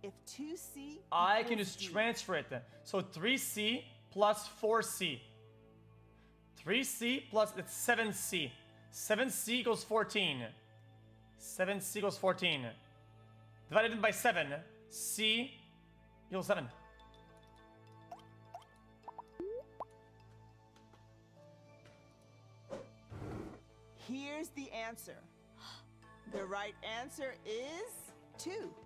if 2c I can equals just D. transfer it. So 3c plus 4c. 3c plus, it's 7c. 7c equals 14. 7c equals 14. Divided by 7. C equals 7. Here's the answer. The right answer is 2.